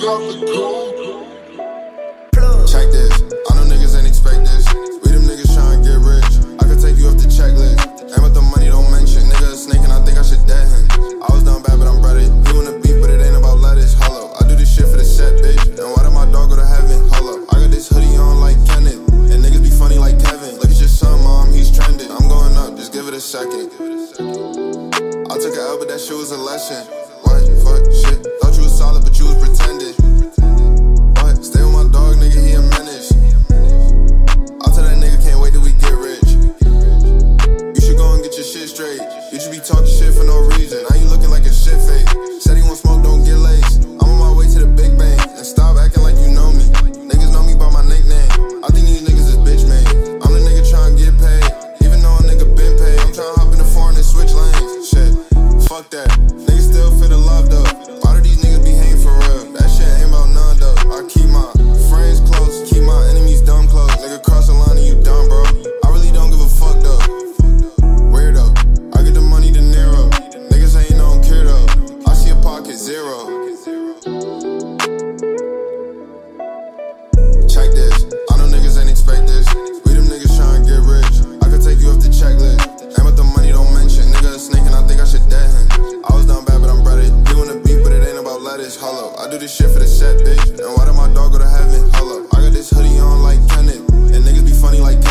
Check this, I know niggas ain't expect this. We them niggas tryna get rich. I could take you off the checklist. Ain't with the money, don't mention. Nigga a snake and I think I should dead him. I was down bad, but I'm ready. You wanna beat, but it ain't about lettuce. Hello, I do this shit for the set, bitch. And why did my dog go to heaven? Hello, I got this hoodie on like Kenneth. And niggas be funny like Kevin. Look at your son, mom, he's trending. I'm going up, just give it a second. I took an L, but that shit was a lesson. What? Fuck, shit. Thought you was solid, but you was pretending. What? Stay with my dog, nigga, he a menace. I tell that nigga can't wait till we get rich. You should go and get your shit straight. You should be talking shit for no reason. Now you looking like a shit fake. Said he won't smoke, don't get laced. I'm on my way to the big bang. And stop acting like you know me. Niggas know me by my nickname. I think these niggas is bitch made. I'm the nigga trying to get paid, even though a nigga been paid. I'm trying to hop in the foreign and switch lanes. Shit, fuck that. Niggas still feel the love though. Why do these niggas be hating for real? That shit ain't about none though. I keep my friends close, keep my enemies dumb close. Nigga cross the line and you dumb, bro. I really don't give a fuck though. Weirdo, I get the money De Niro. Niggas ain't don't care though. I see a pocket zero. Check this, I know niggas ain't expect this. We them niggas tryna get rich. I could take you off the checklist. Ain't with the money, don't mention. Nigga a snake and I think I should dead him. I was down bad, but I'm ready. You wanna beat, but it ain't about lettuce. Hello, I do this shit for the set, bitch. And why did my dog go to heaven? Hello, I got this hoodie on like Kenneth. And niggas be funny like